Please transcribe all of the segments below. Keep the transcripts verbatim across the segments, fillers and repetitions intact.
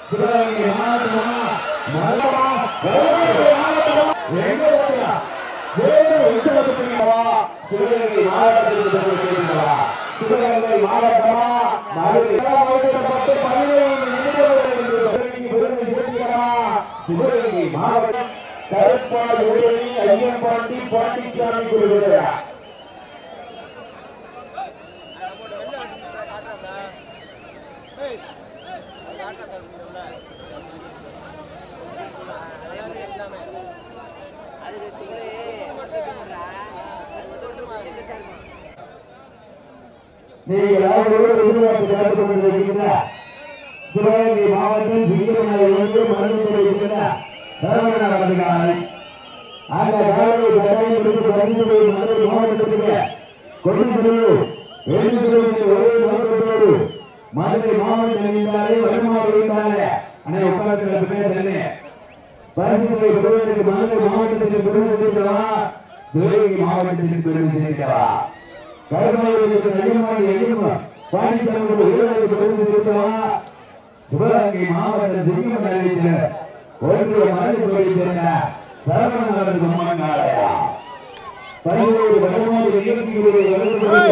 சிவகங்கை மாவட்டமா மல்லமா சிவகங்கை மாவட்டத்திற்கு சிவகங்கை மாவட்டமா சிவகங்கை மாவட்டம் கருப்பாடு உடனே ஐயப்பாண்டி பாண்டிச்சாமி கொள்கிறார். சிவகங்கை மாவட்டம் சிங்கமலை வந்து மருந்துரை அந்த காலையை கட்டாயம் பரிசுகளை மதுரை மாவட்டத்திற்கு கொண்டு செல்லும் ஒரே நோக்கத்தோடு மதுரை மாவட்டம் இருந்தாலே வருமானம் இருந்தாலே அனை உட்காரத்தில் பேர் பரிசுகளை பெறுவதற்கு மதுரை மாவட்டத்திற்கு பெருமை சேர்க்கவா சிவகங்கை மாவட்டத்திற்கு பெருமை சேர்க்கவா கருமாவுக்கு அதிகமாக எளிமை பாண்டித்தனோடு உயர்வுக்கு பெருமை சேர்க்கவா சிவகங்கை மாவட்ட சிங்கமலை ஒன்று மருந்துரை சேர்ந்த சரவணன் அம்மாங்காலையா பல்வேறு வடமாறு நிகழ்ச்சிகளை வளர்ந்து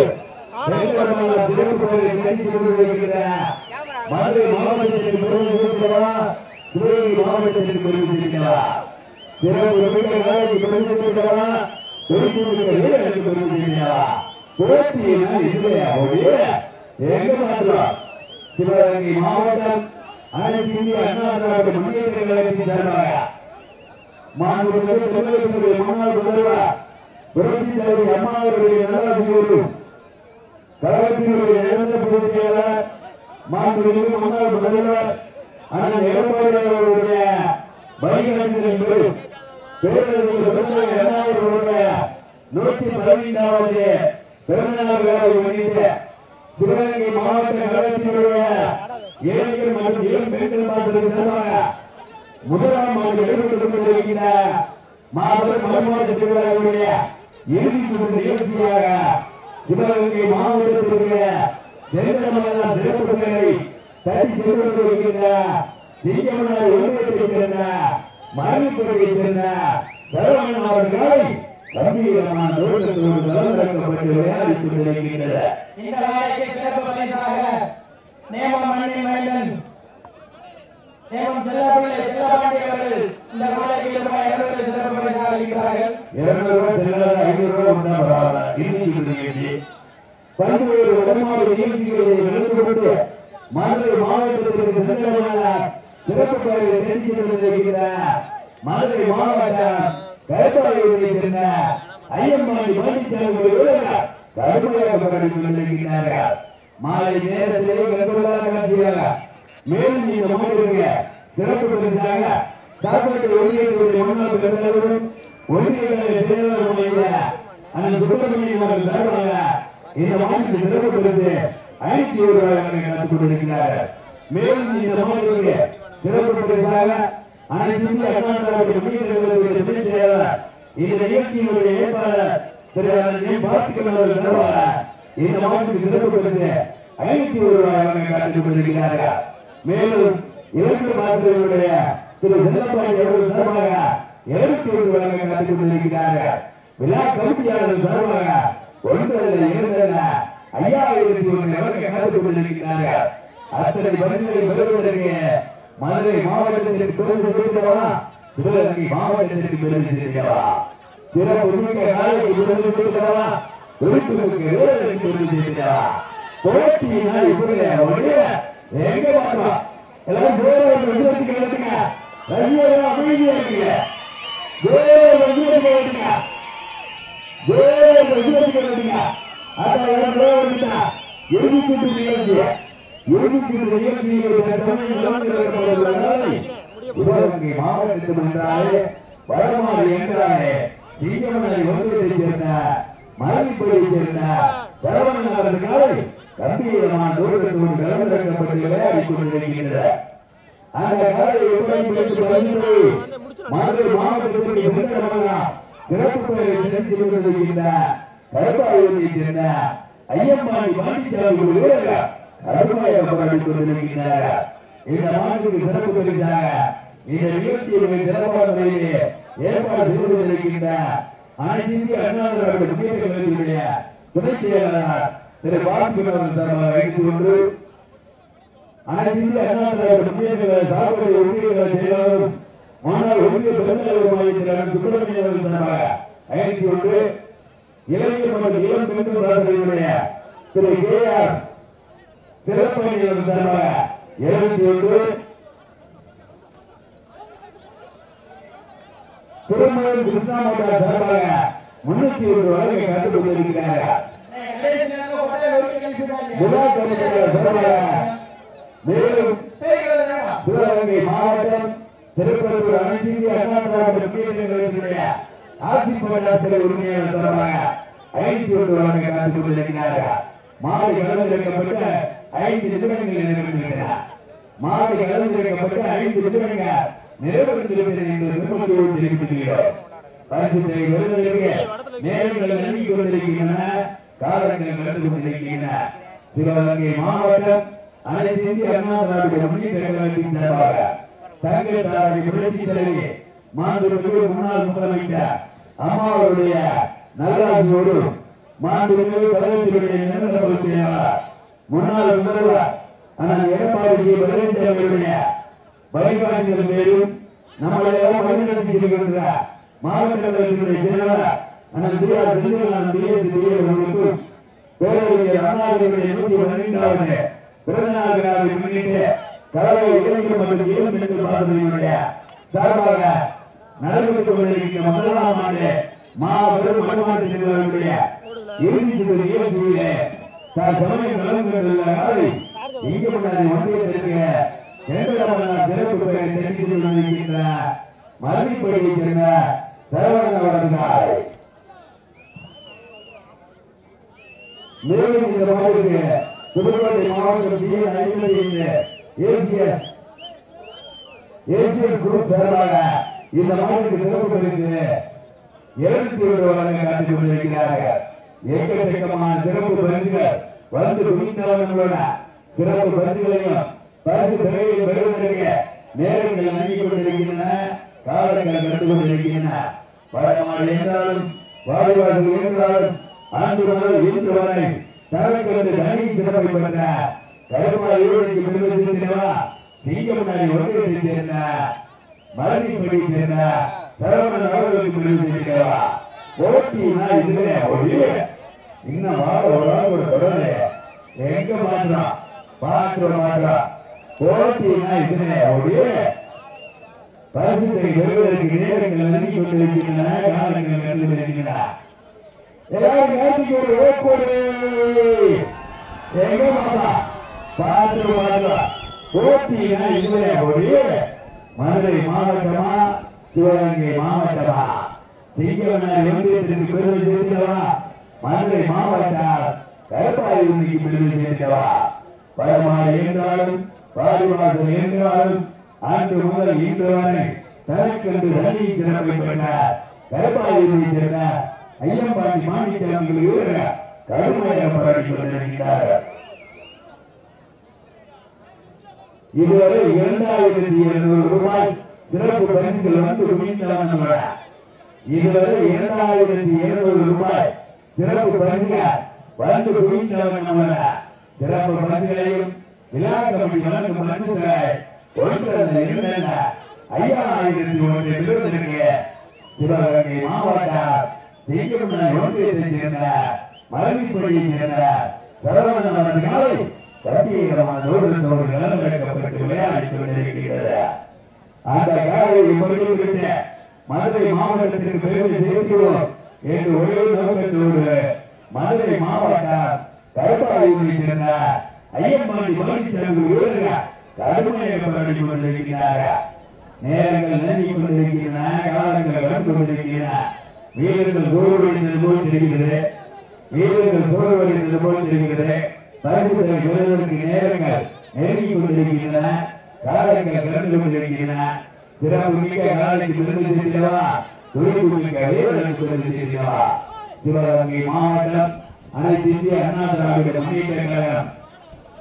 சிறப்பு நிகழ்ச்சி கொண்டிருக்கிற மதுரை மாவட்டத்திற்கு பெருமை சேர்க்கிறவா சிவகங்கை மாவட்டத்திற்கு பெருமை சேர்க்கிறவா சிறப்பு பெருமை சேர்க்கிறவா பெருமை சேர்க்கிறவா போட்டியினால் இல்லையா எங்க மாத்திரம் சிவகங்கை மாவட்டம் அனைத்து இந்திய அண்ணா திராவிட முன்னேற்ற கழகத்தின் சார்பாக மாண்புமிகு தமிழகத்தினுடைய முன்னாள் முதல்வர் புரட்சி தலைவி அம்மா அவர்களுடைய நல்லாசியோடும் கழகத்தினுடைய இறந்த பொதுச் செயலர் மாண்புமிகு முன்னாள் முதல்வர் அண்ணன் எடப்பாடி அவர்களுடைய பைகரத்தின் பெரும் பேரறிஞர் அண்ணா அவர்களுடைய நூற்றி பதினைந்தாவது பிறந்தநாள் விழாவை முன்னிட்டு சிவகங்கை மாவட்ட கழகத்தினுடைய ஏழைகள் மற்றும் இளம் பெண்கள் மாதத்திற்கு சார்பாக முதலாம் ஆண்டு நடைபெற்றுக் கொண்டிருக்கிற மாபெரும் மறுமாற்ற திருவிழாவுடைய இறுதி சுற்று நிகழ்ச்சியாக சிவகங்கை மாவட்டத்திற்கு சென்றமான சிறப்புகளை தட்டி சென்று கொண்டிருக்கின்ற சிங்கமலை ஒன்றியத்தைச் சேர்ந்த மருந்துறையைச் சேர்ந்த சரவணன் அவர்களை கம்பீரமான தோட்டத்தோடு கலந்துரைக்கப்பட்டு விளையாடிக் கொண்டிருக்கின்றன. இந்த நாளைக்கு சிறப்பு பரிசாக நேமம் மண்ணி மைந்தன் நேமம் செல்லப்பிள்ளை செல்லப்பாண்டி அவர்கள் இந்த நாளைக்கு ரூபாய் இருநூறு சிறப்பு பரிசாக அளிக்கிறார்கள். இருநூறு ரூபாய் செல்லாத ஐநூறு ரூபாய் நிகழ்ச்சி பல்வேறு வடமாறு நிகழ்ச்சிகளை நடந்து கொண்டு மதுரை மாவட்டத்திற்கு சென்றவர்கள சிறப்பு பரிசை தெரிவித்து கொண்டிருக்கிற மதுரை மாவட்டம் கருப்பாயூரை சேர்ந்த ஐயம்மாடி பாண்டிச்சாமி கடுமையாக பகடித்துக் கொண்டிருக்கிறார்கள். மாலை நேரத்திலே கடுமையாக காட்சியாக மேலும் இந்த மாவட்டத்திற்கு சிறப்பு பரிசாக சாப்பாட்டு ஒன்றியத்துடைய முன்னாள் தலைவரும் ஒன்றிய செயலாளருடைய அந்த சுப்பிரமணியம் அவர்கள் சார்பாக இந்த மாவட்டத்தில் சிறப்பு பரிசு ஐநூத்தி ஒரு ரூபாய் நடத்திக் கொண்டிருக்கிறார்கள். மேலும் இந்த மாவட்டத்திற்கு சிறப்பு பரிசாக அனைத்து இந்திய அண்ணா திராவிட முன்னேற்ற கழகத்தினுடைய துணைச் செயலாளர் இந்த நிகழ்ச்சியினுடைய ஏற்பாளர் திரு பாஸ்கர் அவர்கள் சார்பாக இந்த மாவட்டத்திற்கு சிறப்பு பரிசு ஐநூத்தி ஒரு ரூபாய் காட்டிக் கொண்டிருக்கிறார்கள். மேலும் இலக்கு மாவட்டத்தினுடைய திரு செல்லப்பாண்டி அவர்கள் சார்பாக இருநூத்தி ஒரு ரூபாய் காட்டிக் கொண்டிருக்கிறார்கள். விழா கமிட்டியாளர்கள் சார்பாக ஒன்றல்ல இரண்டல்ல ஐயாயிரத்தி ஒன்று அவர்கள் காத்துக் கொண்டிருக்கிறார்கள். அத்தனை பரிசுகளை பெறுவதற்கு மதுரை மாவட்டத்திற்கு பெருமை சேர்க்கிறவா சிவகங்கை மாவட்டத்திற்கு பெருமை சேர்க்கிறவா சிறப்பு மிக்க நாளைக்கு பெருமை சேர்க்கிறவா விழுப்புரத்துக்கு பெருமை சேர்க்கிறவா போட்டியினால் இப்படி எங்க பார்த்தா எல்லாரும் ஜோரம் விடுதலைக்கு எடுத்துங்க ரசிகர்கள் அமைதியா இருக்கீங்க ஜோரம் விடுதலைக்கு எடுத்துங்க ஜோரம் விடுதலைக்கு எடுத்துங்க அதான் எல்லாம் வந்துட்டா எழுதி நிகழ்ச்சி சிவகங்கை மாவட்டத்தில் என்றாலே வடமாறு என்றாலே சிங்கமலை ஒன்றியத்தைச் சேர்ந்த மருந்துறையைச் சேர்ந்த சரவணன் அவர்களை கம்பீரமான தோட்டத்தோடு கலந்துரைக்கப்பட்டு விளையாடிக் கொண்டிருக்கின்றன. அந்த காலையை மதுரை மாவட்டத்திற்கு சென்றவர்களா சிறப்பு பெயரை தெரிந்து கொண்டிருக்கின்ற கருப்பாயூரைச் சேர்ந்த ஐயம்மாடி பாண்டிச்சாமி கடுமையாக போராடிக் கொண்டிருக்கிறார்கள். இந்த மாநிலத்துக்கு சிறப்பு பரிசாக இந்த நிகழ்ச்சியை சிறப்பான முறையிலே ஏற்பாடு செய்து கொண்டிருக்கின்ற அனைத்து இந்திய அண்ணா திராவிட முன்னேற்ற கழகத்தினுடைய துணை செயலாளர் திரு பாலசுப்ரமணியன் சார்பாக வைத்துக் கொண்டு அனைத்து இந்திய அண்ணா திராவிட முன்னேற்ற கழக சார்புடைய ஒன்றிய செயலாளரும் முன்னாள் ஒன்றிய பெருந்தலைவருமாய் திரு சுப்பிரமணியன் அவர்கள் சார்பாக வைத்துக் கொண்டு இளைஞர் மற்றும் இளம் பெண்கள் ராசிகளுடைய திரு கே ஆர் சிறப்பணி சார்பாக எழுபத்தி ஒன்று திருமணம் கிருஷ்ணாமூர்த்தி சார்பாக முன்னூத்தி ஒரு வழக்கை கற்றுக் கொண்டிருக்கிறார்கள். மேலும் சிவகங்கை மாவட்டம் திருப்பத்தூர் அனைத்து இந்திய அண்ணா திராவிட முன்னேற்ற கழகத்தினுடைய ஆசிரியர் உரிமையாளர் சார்பாக ஐநூத்தி ஒன்று வழக்கை கற்றுக் கொண்டிருக்கிறார்கள். மாலை கலந்திருக்கப்பட்ட ஐந்து நிமிடங்கள் நிறைவேற்றுகின்றன. மாலை கலந்திருக்கப்பட்ட ஐந்து நிமிடங்கள் நிறைவேற்றிருக்கிறது என்று திருப்பத்தூர் தெரிவித்துள்ளோம். பரிசுத்தை வருவதற்கு நேரங்கள் நன்றி கொண்டிருக்கின்றன, காலங்கள் நடந்து கொண்டிருக்கின்றன. சிவகங்கை மாவட்டம் அனைத்து இந்திய அண்ணா திராவிட முன்னேற்ற கழகத்தின் சார்பாக தங்கத்தாரை புரட்சி தலைவி மாண்புமிகு முன்னாள் முதலமைச்சர் அம்மா அவருடைய நல்லாசியோடு மாண்புமிகு கழகத்தினுடைய நிரந்தர செயலாளர் முன்னாள் முதல்வர் அண்ணன் எடப்பாடி பழனிசாமியுடைய வழிகாட்டுதல் பேரும் நம்மளையெல்லாம் வழிநடத்தி செல்கின்ற மாவட்ட கழகத்தினுடைய செயலாளர் அண்ணன் பி ஆர் செந்தில்நாதன் பிஎஸ் அவர்களுக்கும் பேரறிஞர் அண்ணாவினுடைய நூத்தி பதினைந்தாவது பிறந்த நாள் விழாவை முன்னிட்டு கலவை இளைஞர் மற்றும் இளம் பெண்கள் பாசறையினுடைய சார்பாக நடைபெற்றுக் கொண்டிருக்கிற முதலாம் ஆண்டு மாபெரும் மண்மாட்டு நிறுவனங்களுடைய இறுதி சுற்று நிகழ்ச்சியிலே தான் சமயம் நலன் கொண்டுள்ள நாளை இங்கு முன்னாடி ஒன்றியத்திற்கு இரண்டாம் சிறப்பு பெயரை தெரிவித்துக் கொண்டிருக்கின்ற மருதிப்படியை சேர்ந்த சரவணன் அவர்கள் மேலும் இந்த மாவட்டத்திற்கு புதுக்கோட்டை மாவட்டம் பி ஐம்பது ஏசிஎஸ் ஏசிஎஸ் குரூப் சார்பாக இந்த மாவட்டத்துக்கு சிறப்பு பரிசு இருநூத்தி ஒரு வழங்க காட்டிக் கொண்டிருக்கிறார்கள். எக்கச்சக்கமான சிறப்பு பரிசுகள் வந்து குவிந்தவர்களோட சிறப்பு பரிசுகளையும் பரிசு தொகையை பெறுவதற்கு நேரங்கள் நல்கி கொண்டிருக்கின்றன, காலங்கள் கண்டு கொண்டிருக்கின்றன. பழமாள் என்றாலும் வாடிவாசல் என்றாலும் ஆண்டு முதல் இன்று வரை தரக்கண்டு தனி சிறப்பை பெற்ற கருமாள் இருவருக்கு பெருமை சேர்ந்தவா சிங்கமுன்னாடி ஒன்றியத்தை சேர்ந்த மருதிப்படி சேர்ந்த சரவணன் அவர்களுக்கு பெருமை சேர்ந்தவா போட்டினா இதுவே ஒளி இன்னும் வார ஒரு ஆள் ஒரு தொடர்ந்து எங்க மாற்றம் பாத்திர மாற்றம் போட்டினா இதுவே ஒளி பரிசுத்தை பெறுவதற்கு நேரங்கள் நெருங்கி கொண்டிருக்கின்றன, காலங்கள் நடந்து கொண்டிருக்கின்றன. எல்லாரும் நேற்றுக்கு ஒரு ஓக்கோடு எங்க மாதா பாத்திர மாற்றம் போட்டினா இதுவே ஒளி மதுரை மாவட்டமா சிவகங்கை மாவட்டமா சிங்கமன்னார் ஒன்றியத்திற்கு பெருமை சேர்ந்தவா மதுரை மாவட்டம் கருப்பாயூருக்கு பெருமை சேர்ந்தவா பழமாறு என்றாலும் பாடிவாசல் என்றாலும் ஆண்டு முதல் இன்று வரை தனக்கென்று தனி சிறப்பை பெற்ற கருப்பாயூரை சேர்ந்த ஐயம்பாண்டி மாணிக்கங்கள் இவர கடுமையாக போராடி கொண்டிருக்கிறார். இதுவரை இரண்டாயிரத்தி இருநூறு ரூபாய் சிறப்பு பரிசுகள் வந்து குவிந்தவன். இதுவரை இரண்டாயிரத்தி இருநூறு ரூபாய் சிறப்பு பரிசுகள் வந்து குவிந்தவன். சிறப்பு பரிசுகளையும் விழா கமிட்டி வழங்கும் பரிசுகளை ஒன்று இரண்டு ஐயாயிரத்தி ஒன்றை பெறுவதற்கு சிவகங்கை மாவட்டம் சிங்கமன்னார் ஒன்றியத்தை சேர்ந்த மருதிப்படியை சேர்ந்த சரவணன் அவர்களை கம்பீரமான தோற்றத்தோடு நலமெடுக்கப்பட்டு விளையாடிக் கொண்டிருக்கிறது. அந்த காலையை முடிவுவிட்டு மதுரை மாவட்டத்திற்கு பெருமை சேர்க்கிறோம் என்று ஒரே நோக்கத்தோடு மதுரை மாவட்டம் கருப்பாயூரை சேர்ந்த ஐயம்பாண்டி பழனிசாமி வீரர்கள் கடுமையாக போராடி கொண்டிருக்கிறார்கள். நேரங்கள் நெருங்கி கொண்டிருக்கின்றன, காலங்கள் கடந்து கொண்டிருக்கின்றன. வீரர்கள் சோர்வடைந்தது போல் தெரிகிறது, வீரர்கள் சோர்வடைந்தது போல் தெரிகிறது. பரிசுகளை பெறுவதற்கு நேரங்கள் நெருங்கி கொண்டிருக்கின்றன, காலங்கள் கடந்து கொண்டிருக்கின்றன. சிறப்பு மிக்க காலைக்கு பெருமை சேர்ந்தவா, துடிப்பு மிக்க வீரர்களுக்கு பெருமை சேர்ந்தவா. சிவகங்கை மாவட்டம் அனைத்து இந்திய அண்ணா திராவிட முன்னேற்ற கழகம்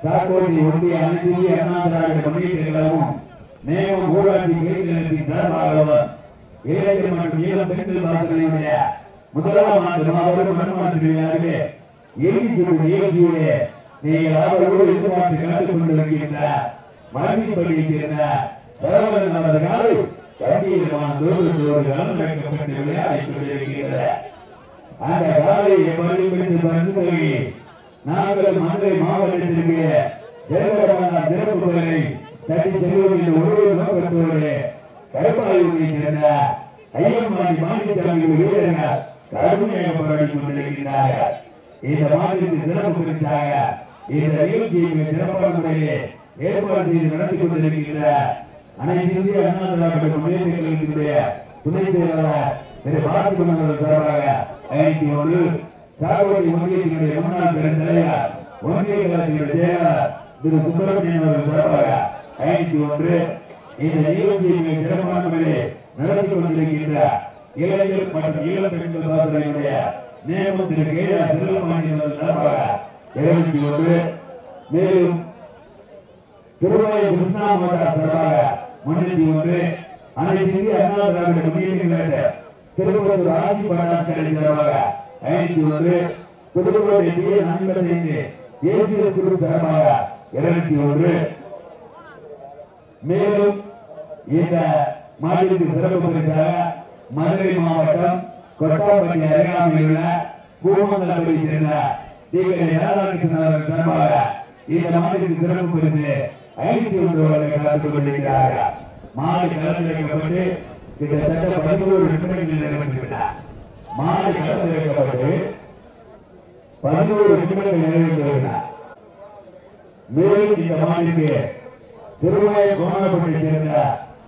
சாக்கோடி ஒன்றிய அனைத்து இந்திய அண்ணா திராவிட முன்னேற்ற கழகமும் நேமம் ஊராட்சி கிளைநிலையத்தின் சார்பாகவும் இளைஞர் மற்றும் ஈழம் பெண்கள் வாசகர்களுடைய முதலாம் ஆண்டு மாபெரும் மண்மாற்றத்திலே எழுதி நிகழ்ச்சியிலே நீங்கள் அவர்களோடு எதிர்பார்த்து கலந்து கொண்டிருக்கின்ற மருந்திப்பள்ளியை சேர்ந்த சரவணன் அவரது காலை கண்டியமான தோல்வியோடு கலந்து வைக்கப்பட்டு விளையாடிக் கொண்டிருக்கின்ற அந்த காலையை பள்ளிப்படுத்தி பரிசுகளை நாங்கள் மதுரை மாவட்டத்திற்கு ஜெயலலிதா சிறப்பு பெயரை தட்டி செல்வோம் என்ற ஒரே நோக்கத்தோடு கருப்பாயூரை சேர்ந்த ஐயம்மாடி மாநிலசாமி வீரர்கள் கடுமையாக போராடி கொண்டிருக்கிறார்கள். இந்த மாநிலத்தின் சிறப்பு பரிசாக இந்த நிகழ்ச்சியை சிறப்பான முறையிலே ஏற்பாடு செய்து நடத்தி கொண்டிருக்கின்ற அனைத்து இந்திய அண்ணா திராவிட முன்னேற்ற கழகத்தினுடைய துணை செயலாளர் திரு பாலசுப்ரமணியன் அவர்கள் சார்பாக ஐநூத்தி ஒன்று சாகோடி ஒன்றியத்தினுடைய முன்னாள் பெருந்தலைவர் ஒன்றிய கழகத்தினுடைய செயலாளர் திரு சுப்பிரமணியன் அவர்கள் சார்பாக ஐநூத்தி ஒன்று இந்த நிகழ்ச்சியை சிறப்பான முறையிலே நடத்தி கொண்டிருக்கின்ற இளைஞர் மற்றும் ஈழ பெண்கள் வாசகர்களுடைய நேமம் திரு கேடா செல்வமாணியன் அவர்கள் சார்பாக இருநூத்தி ஒன்று மேலும் திருவாயூர் கிருஷ்ணா மாவட்ட சார்பாக முன்னூத்தி ஒன்று அனைத்து இந்திய அண்ணா திராவிட முன்னேற்ற கழக திருப்பத்தூர் ஆட்சி பட்டாட்சியர் சார்பாக ஐநூத்தி ஒன்று புதுக்கோட்டை டி என் ஐம்பத்தைந்து தேசிய குழு சார்பாக இருநூத்தி ஒன்று மேலும் இந்த மாநிலத்தின் சிறப்பு பரிசாக மதுரை மாவட்டம் கொட்டாப்பட்டி அருகாமையில் உள்ள பூமங்கலத்தை சேர்ந்த ராதாகிருஷ்ணன் அவர்கள் சார்பாக இந்த மாநிலத்தின் சிறப்பு பரிசு ஐநூத்தி ஒன்று ரூபாய் கலந்து கொண்டிருக்கிறார்கள். மாலை கலந்து வைக்கப்பட்டு கிட்டத்தட்ட பதினோரு நிமிடங்கள் நிறைவேற்றிவிட்டார். மாலை கலந்து வைக்கப்பட்டு பதினோரு நிமிடங்கள் நிறைவேற்றிவிட்டார். மேலும் இந்த மாநிலத்திற்கு திருவாயூர் கோணப்பட்டி சேர்ந்த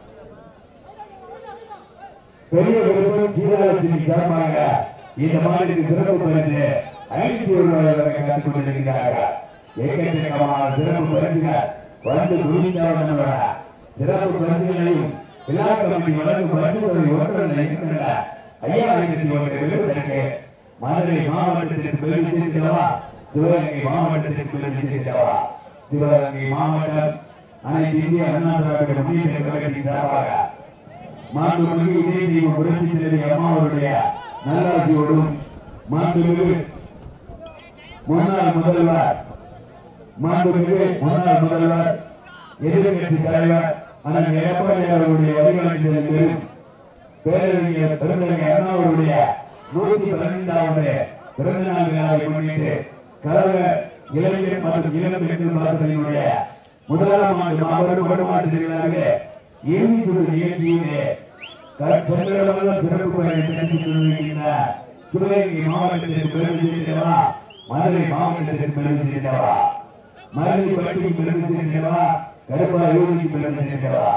பெரிய விருப்பம் சீதாலட்சுமி சார்பாக இந்த மாநிலத்தின் சிறப்பு பரிசு ஐநூத்தி ஒரு ரூபாய் கலந்து கொண்டிருக்கிறார்கள். ஏக்கச்சக்கமான சிறப்பு பரிசுகள் வந்து குழுவினோட சிறப்பு பரிசுகளையும் விழா கமிட்டி வழங்கும் பரிசுகளை ஒன்றரை இருக்கின்ற ஐயாயிரத்தி ஒன்று விருதுக்கு மதுரை மாவட்டத்திற்கு பெருமை சேர்க்கிறவா, சிவகங்கை மாவட்டத்திற்கு பெருமை சேர்க்கிறவா. சிவகங்கை மாவட்டம் அனைத்து இந்திய அண்ணா திராவிட முன்னேற்ற கழகத்தின் சார்பாக மாண்புமிகு இதய புரட்சி தலைவி அம்மா அவருடைய நல்லாட்சியோடும் மாண்புமிகு முன்னாள் முதல்வர் மாண்புமிகு முன்னாள் முதல்வர் எதிர்கட்சி தலைவர் அண்ணன் எடப்பாடி அவர்களுடைய வழிகாட்டுதலில் பேரறிஞர் பெருந்தகை அண்ணா அவருடைய நூத்தி பதினைந்தாவது பிறந்த நாள் விழாவை முன்னிட்டு கழக இளைஞர் மற்றும் இளம் பெண்கள் வாசகர்களுடைய முதலாம் ஆண்டு மாபெரும் படுமாற்று திருவிழாவிலே இறுதி சுற்று நிகழ்ச்சியிலே சிறப்பு பணியை நடத்தி கொண்டிருக்கின்ற சிவகங்கை மாவட்டத்திற்கு பெருமை சேர்க்கிறவா, மதுரை மாவட்டத்திற்கு பெருமை சேர்க்கிறவா, மதுரை பட்டிக்கு பெருமை சேர்க்கிறவா, கருப்பாயூருக்கு பெருமை சேர்க்கிறவா.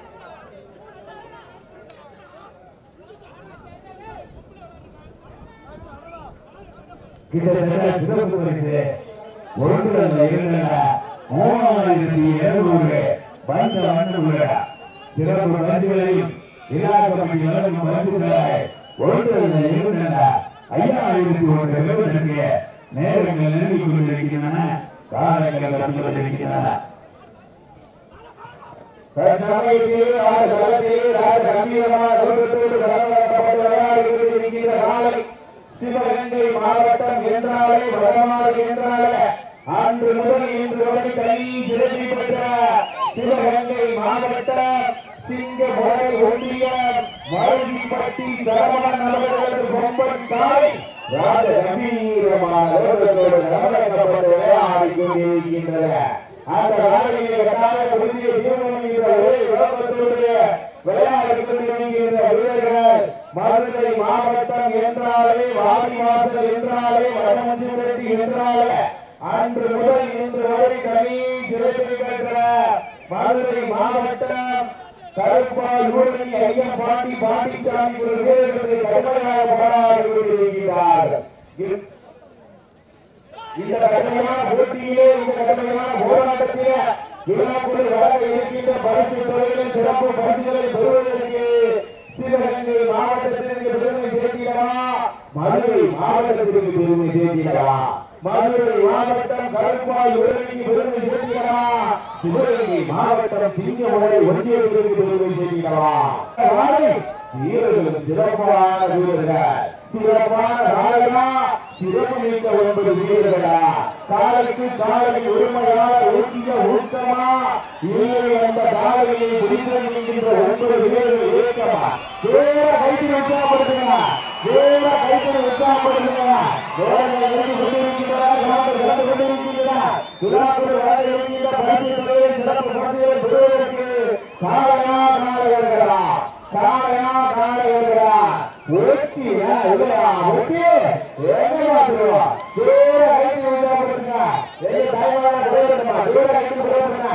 கிட்டத்தட்ட சிறப்பு பரிசு ஒன்று இரண்டு மூணாயிரத்தி இருநூறு பந்த வந்து உள்ள சிறப்பு பரிசுகளையும் விழா கமிட்டி வழங்கும் பரிசுகளை ஒன்று இரண்டு ஐயாயிரத்தி ஒன்று விருதுக்கு நேரங்கள் நெருங்கிக் கொண்டிருக்கின்றன, காலங்கள் கடந்து கொண்டிருக்கின்றன. தற்சமயத்தில் சிவகங்கை மாவட்டம் என்றாலே வடமாறு என்றாலே அன்று முதல் இன்று வரை தனி சிறப்பு பெற்ற சிவகங்கை மாவட்டம் சிங்கமலை ஒன்றியம் மருதிப்பட்டி சரவணன் அவர்களது பொம்பன் தாய் ராஜ கம்பீரமான கவனிக்கப்பட்டு விளையாடி கொண்டிருக்கின்றன. அந்த நாளிலே கட்டாய புதிய தீர்மானம் என்ற ஒரே விளக்கத்தோடு விளையாடி கொண்டிருக்கின்ற வீரர்கள் மதுரை மாவட்டம் என்றாலே வாடிவாசல் என்றாலே வடமஞ்சுரெட்டி என்றாலே அன்று முதல் இன்று வரை தனி சிறப்பு பெற்ற மதுரை மாவட்டம் கருப்பால் ஊரணி ஐயம் பாண்டி பாண்டிச்சாமி வீரர்களை கடுமையாக போராடி கொண்டிருக்கிறார்கள். இந்த கடுமையான போட்டியிலே இந்த கடுமையான போராட்டத்திலே விழாக்குழு வழங்க இருக்கின்ற பரிசு தொகைகளில் சிறப்பு பரிசுகளை பெறுவதற்கு சிவகங்கை மாவட்டத்திற்கு பெருமை சேர்க்கிறவா, மதுரை மாவட்டத்திற்கு பெருமை சேர்க்கிறவா மதுரை மாவட்டம் கருப்பாய் உடனடி பெருமை சேர்க்கிறவா சிவகங்கை மாவட்டம் சிங்கமலை ஒன்றியத்திற்கு பெருமை சேர்க்கிறவா வீரர்களும் சிறப்பான வீரர்கள் சிறப்பான ராஜா சிறப்பு மிக்க ஒன்பது வீரர்களா காலைக்கு காலை உரிமையால் ஊக்கிய ஊக்கமா இல்லை அந்த காலையை முடிக்கின்ற ஒன்பது வீரர்கள் ஏற்கமா வேற கைத்தில் உற்சாகப்படுத்துங்க வேற கைத்தில் உற்சாகப்படுத்துங்க சிறப்பு பரிசுகளை பெறுவதற்கு காலையா காலையா காலையா காலையா ஒட்டியா இல்லையா ஒட்டி எங்க மாத்துருவா வேற கைத்தில் உற்சாகப்படுத்துங்க எங்க தாய்மான விளையாடுமா வேற கைத்தில் விளையாடுங்க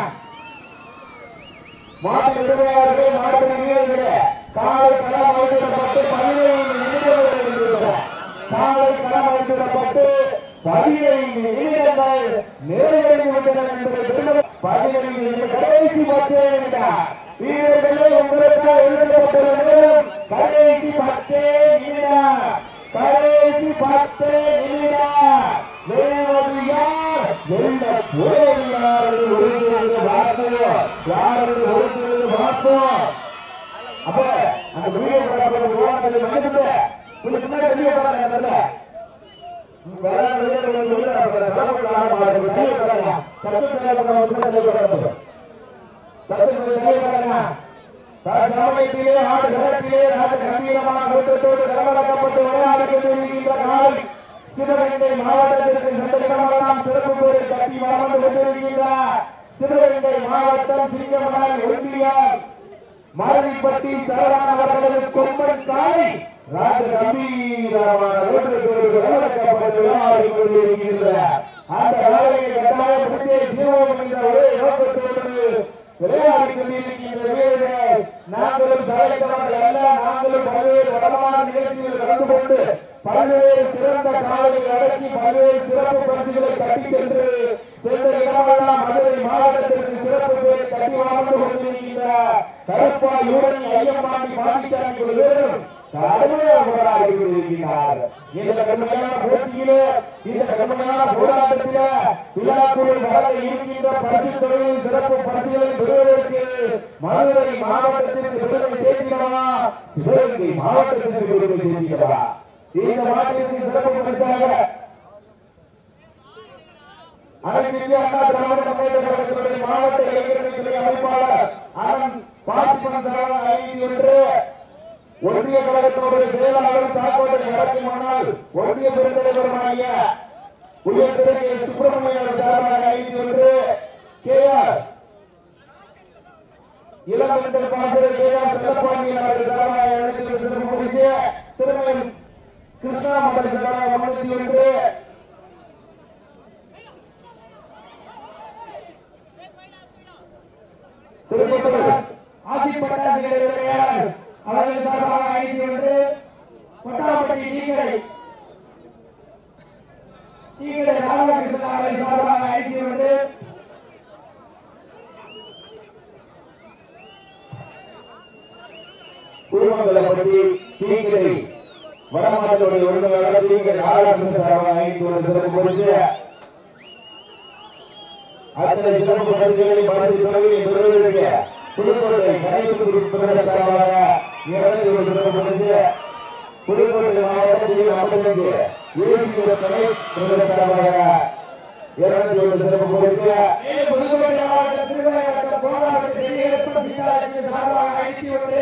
மாட்டு விடுமையாளர்கள் மாட்டு வீரர்களே காலை களம் அமைக்கப்பட்டு பதினைந்து நிமிடங்கள் காலை களம் அமைக்கப்பட்டு பதினைந்து நிமிடங்கள் நிறைவேறிவிட்டன என்பதை பதினைந்து நிமிடம் கடைசி பத்து நிமிடம் வீரர்களே உங்களுக்கு எழுதப்பட்டுள்ள நேரம் கடைசி பத்து நிமிடம் கடைசி பத்து நிமிடம் வேறு யார் வெள்ள போராடுகிறார் ஒருங்கிணைந்து பார்ப்போம் யாரும் ஒருங்கிணைந்து பார்ப்போம் அப்ப அந்த வீடியோ விவாதத்தை மன்னிச்சுட்டு கொஞ்சம் முன்னாடி வெளியே போறாங்க வேற சமயத்திலே ஆடு கடத்திலே ராஜ கம்பீரமான கூட்டத்தோடு கலவரக்கப்பட்டு விளையாடி கொண்டிருக்கின்ற நாள் சிவகங்கை மாவட்டத்திற்கு சந்தேகமெல்லாம் சிறப்பு பேரை கட்டி வளர்ந்து கொண்டிருக்கின்றார் சிவகங்கை மாவட்டம் சிங்கமலை ஒன்றியம் மாரிப்பட்டி சரவணன் அவர்களது கொம்பன் காலை ராஜ கம்பீரமான கூட்டத்தோடு கலவரக்கப்பட்டு விளையாடி கொண்டிருக்கின்றார் அந்த வேலையை கட்டாயப்படுத்தி ஜீவம் என்ற ஒரே நோக்கத்தோடு விளையாடி கொண்டிருக்கின்ற வீரர்கள் நாங்களும் சாலைத்தவர்கள் அல்ல நாங்களும் பல்வேறு வடமான நிகழ்ச்சிகள் கலந்து கொண்டு பல்வேறு சிறந்த காலையை அடக்கி பல்வேறு சிறப்பு பரிசுகளை கட்டி சென்று சென்ற இடமெல்லாம் மதுரை மாவட்டத்திற்கு சிறப்பு பேர் கட்டி வாழ்ந்து கொண்டிருக்கின்ற கருப்பாய் யூரணி ஐயம்பாண்டி பாண்டிச்சாமி வீரரும் கடுமையாக போராடி கொண்டிருக்கிறார். இந்த கடுமையான போட்டியிலே இந்த கடுமையான போராட்டத்திலே விழாக்குழு வர இருக்கின்ற பரிசு தொழிலில் சிறப்பு பரிசுகளை பெறுவதற்கு மதுரை மாவட்டத்திற்கு பெருமை சேர்க்கிறவா சிவகங்கை மாவட்டத்திற்கு பெருமை சேர்க்கிறவா இந்த மாவட்டத்திற்கு சிறப்பு பரிசாக அனைத்து இந்திய அண்ணா திராவிட முன்னேற்ற கழகத்தினுடைய மாவட்ட இளைஞரணி அமைப்பாளர் அரண் பார்த்திபன் சரவணன் ஐந்து என்று ஒன்றிய கழகத்தினுடைய செயலாளரும் சாக்கோட்டை நடக்கும் முன்னால் ஒன்றிய பெருந்தலைவருமாகிய உயர்திரு சுப்பிரமணியன் சார்பாக ஐந்து என்று கே ஆர் இளமந்தர் பாசறை கே ஆர் செல்லப்பாண்டியன் அவர்கள் சார்பாக அழைத்து திருமண திருமண கிருஷ்ணா மண்டல சார்பாக முன்னூத்தி ஒன்று திருப்பத்தூர் ஆசிப்பட்டாசிரியர் அவர்கள் சார்பாக ஐந்து ஒன்று கொட்டாப்பட்டி டீக்கடை டீக்கடை ராமகிருஷ்ணன் அவர்கள் சார்பாக ஐந்து ஒன்று குருமங்கலப்பட்டி டீக்கடை வடமாநிலத்துடைய ஒருங்கிணைப்பாளர் டீக்கடை ராமகிருஷ்ணன் சார்பாக ஐந்து ஒன்று சிறப்பு பரிசு அத்தனை சிறப்பு பரிசுகளை பரிசு தொகையை பெறுவதற்கு புதுக்கோட்டை கணேசன் சார்பாக இருநூத்தி ஒரு சிறப்பு பரிசு புதுக்கோட்டை மாவட்டத்தில் ஐம்பத்தஞ்சு ஏசி கணேஷ் சார்பாக இருநூத்தி ஒரு சிறப்பு பரிசு புதுக்கோட்டை மாவட்டத்தில் சார்பாக ஐந்து ஒன்று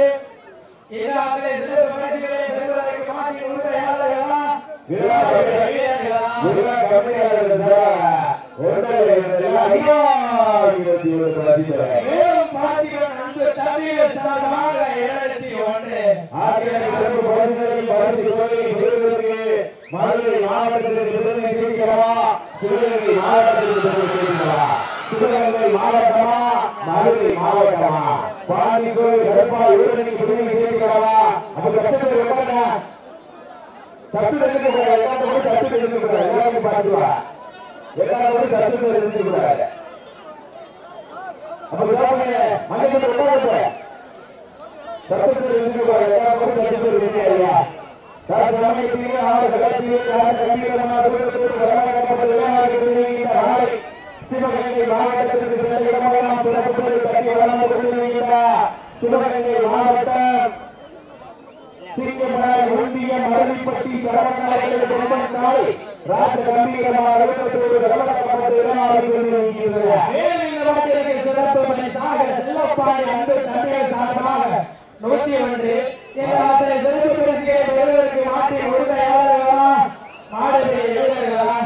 மதுரை மாவட்டத்திற்கு பெருமை சேர்க்கிறவா சிவகங்கை மாவட்டத்திற்கு பெருமை சேர்க்கிறவா சிவகங்கை மாவட்டமா மதுரை மாவட்டமா பாண்டிக்கோயில் கடப்பாய் ஊரணி பெருமை சேர்க்கிறவா அப்ப கஷ்டப்பட்டு உட்காருங்க சத்து எடுத்துக்கூடாது எல்லாரும் சத்து எடுத்துக்கூடாது எல்லாரும் பார்த்துவா எல்லாரும் சத்து எடுத்துக்கூடாது அப்ப சாப்பிடுங்க மஞ்சள் உட்காந்து சத்து எடுத்துக்கூடாது எல்லாரும் சத்து எடுத்துக்கா சமயத்திலே ஆறு கடைசியில் கம்பீரமான சிவகங்கை மாவட்டத்திற்கு சில இடமெல்லாம் சிறப்பு கட்டி வளர்ந்து கொண்டிருக்கிறார். சிவகங்கை மாவட்டம் சிங்கமலை ஒன்றியம் மருதிப்பட்டி சரவணாய் ராஜ கம்பீரமான சிறப்பு பரிசாக செல்லப்பாடி அன்பு தந்தையர் சார்பாக நூற்றி ஒன்று சிறப்பு பரிசுகளை பெறுவதற்கு நாட்டின் உரிமையாளர்களா நாடுகளை எழுதுகிறதா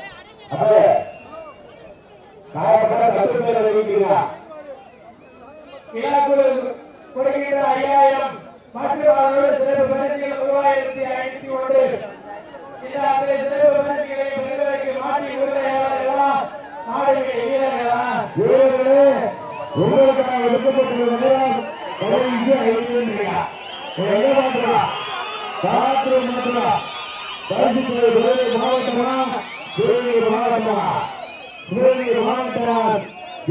கொடுக்கின்ற ஐயாயிரம் மற்றும் சிறப்பு பரிசுகள் மூவாயிரத்தி ஐநூத்தி ஒன்று சிறப்பு பரிசுகளை பெறுவதற்கு நாட்டின் உரிமையாளர்களா நாடுகளை எழுதுகிறதா உங்களுக்காக எடுக்கப்பட்டுள்ள நேரம் மாவட்டமா சிவகங்கை மாவட்டமா சிவகங்கை மாவட்டம்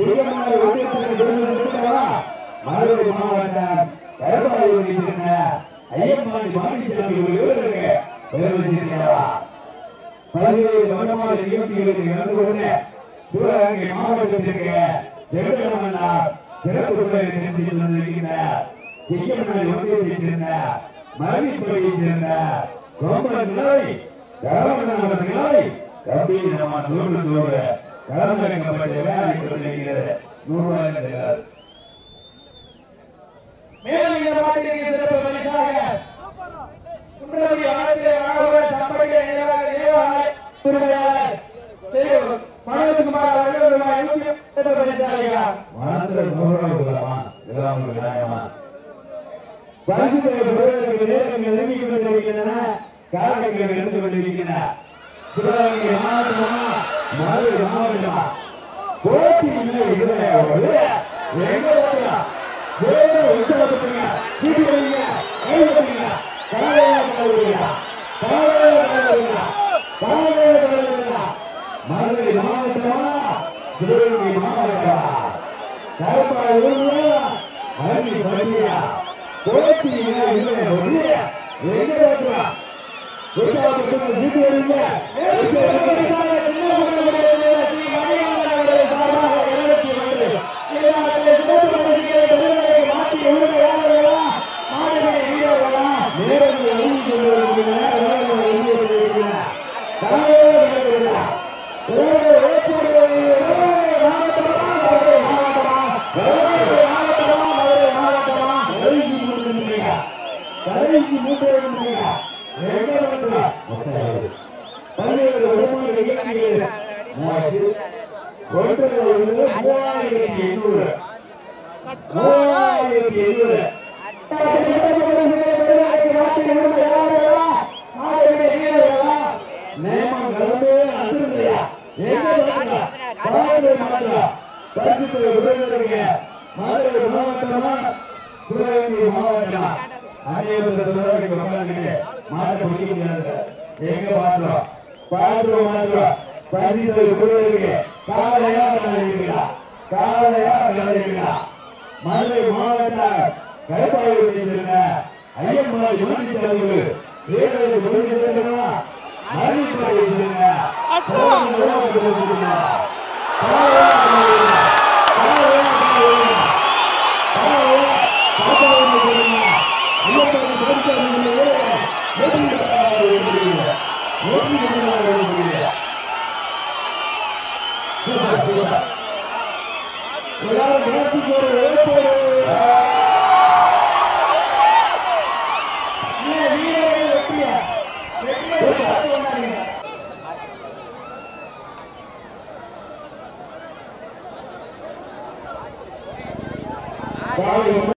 மதுரை மாவட்டம் கடற்பாடி ஐயப்பாடி மாநிலத்தில் பல்வேறு வடமான நிகழ்ச்சிகளுக்கு நடந்து கொண்ட சிவகங்கை மாவட்டத்திற்கு சிறப்பு இருக்கின்றார். மருதிப்படியை சேர்ந்த கோம்பன் நிலை கவர்னர் நிலை கம்பீரமான நூறு நூறு களமிறக்கப்பட்ட வேலை கொண்டிருக்கிறது. நூறு மேலும் இந்த பாட்டிற்கு சிறப்பு பரிசாக குன்றக்குடி ஆனந்தே ராகவன் சம்பள நினைவாக தேவாலய உரிமையாளர் திரு மனோஜ்குமார் அவர்கள் ரூபாய் நூற்றி சிறப்பு பரிசாக மாநகர் நூறாவதுமா இதெல்லாம் விநாயகமா பரிசுகளை பெறுவதற்கு நேரங்கள் நெருங்கிக் கொண்டிருக்கின்றன. காரணங்கள் எடுத்துக் கொண்டிருக்கின்றன. சிவகங்கை மாவட்டமா மதுரை மாவட்டமா போட்டி இல்லை. இதுல எங்க மதுரை மாவட்டமா சிவகங்கை மாவட்டமா கடற்பாடி பள்ளியா போட்டி மதுரை மாவட்ட கடற்பாடி ஐயம்மாள்